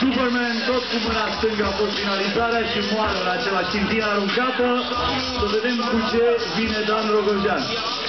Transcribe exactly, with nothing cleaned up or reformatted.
Superman, tot cu mâna stângă a fost finalizarea și moară în același timp din aruncată. Să vedem cu ce vine Dan Rogojean.